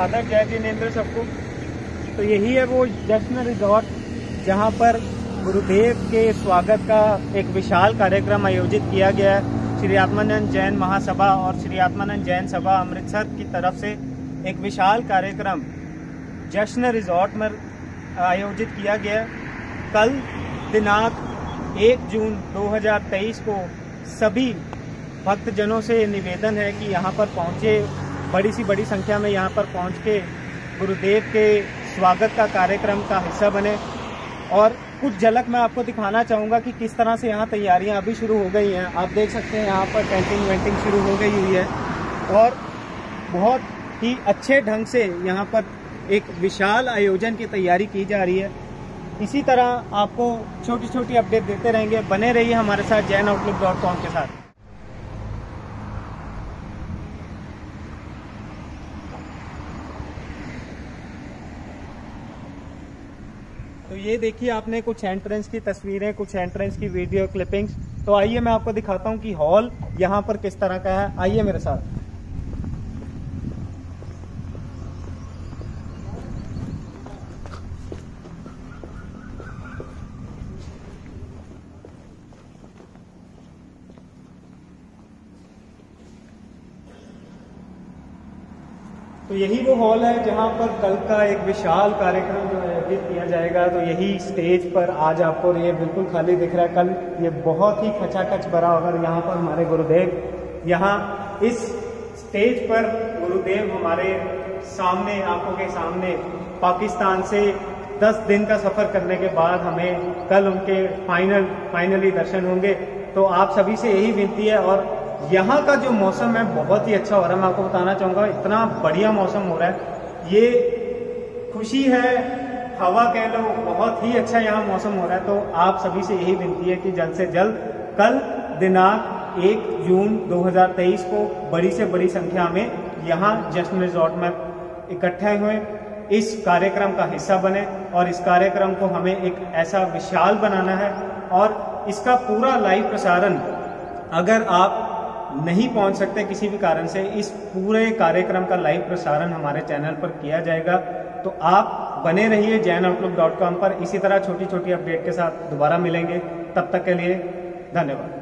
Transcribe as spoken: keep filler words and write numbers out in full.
सादर जय जिनेंद्र सबको। तो यही है वो जश्न रिजॉर्ट जहां पर गुरुदेव के स्वागत का एक विशाल कार्यक्रम आयोजित किया गया है। श्री आत्मानंद जैन महासभा और श्री आत्मानंद जैन सभा अमृतसर की तरफ से एक विशाल कार्यक्रम जश्न रिजॉर्ट में आयोजित किया गया। कल दिनांक एक जून दो हज़ार तेईस को सभी भक्तजनों से निवेदन है कि यहाँ पर पहुँचे, बड़ी सी बड़ी संख्या में यहाँ पर पहुँच के गुरुदेव के स्वागत का कार्यक्रम का हिस्सा बने। और कुछ झलक मैं आपको दिखाना चाहूँगा कि किस तरह से यहाँ तैयारियाँ अभी शुरू हो गई हैं। आप देख सकते हैं यहाँ पर टेंटिंग वेंटिंग शुरू हो गई हुई है और बहुत ही अच्छे ढंग से यहाँ पर एक विशाल आयोजन की तैयारी की जा रही है। इसी तरह आपको छोटी छोटी अपडेट देते रहेंगे। बने रहिए हमारे साथ जैन आउटलुक डॉट कॉम के साथ। तो ये देखिए आपने कुछ एंट्रेंस की तस्वीरें, कुछ एंट्रेंस की वीडियो क्लिपिंग्स। तो आइए मैं आपको दिखाता हूँ कि हॉल यहाँ पर किस तरह का है। आइए मेरे साथ। तो यही वो हॉल है जहां पर कल का एक विशाल कार्यक्रम जो आयोजित किया जाएगा। तो यही स्टेज पर आज आपको ये बिल्कुल खाली दिख रहा है, कल ये बहुत ही खचाखच भरा होगा। यहाँ पर हमारे गुरुदेव, यहाँ इस स्टेज पर गुरुदेव हमारे सामने, आंखों के सामने, पाकिस्तान से दस दिन का सफर करने के बाद हमें कल उनके फाइनल फाइनली दर्शन होंगे। तो आप सभी से यही विनती है। और यहाँ का जो मौसम है बहुत ही अच्छा हो रहा है। मैं आपको बताना चाहूँगा, इतना बढ़िया मौसम हो रहा है। ये खुशी है, हवा कह लो, बहुत ही अच्छा यहाँ मौसम हो रहा है। तो आप सभी से यही विनती है कि जल्द से जल्द कल दिनांक एक जून दो हज़ार तेईस को बड़ी से बड़ी संख्या में यहाँ जश्न रिजॉर्ट में इकट्ठे हुए, इस कार्यक्रम का हिस्सा बने। और इस कार्यक्रम को हमें एक ऐसा विशाल बनाना है और इसका पूरा लाइव प्रसारण, अगर आप नहीं पहुंच सकते किसी भी कारण से, इस पूरे कार्यक्रम का लाइव प्रसारण हमारे चैनल पर किया जाएगा। तो आप बने रहिए जैन आउटलुक डॉट कॉम पर। इसी तरह छोटी छोटी अपडेट के साथ दोबारा मिलेंगे। तब तक के लिए धन्यवाद।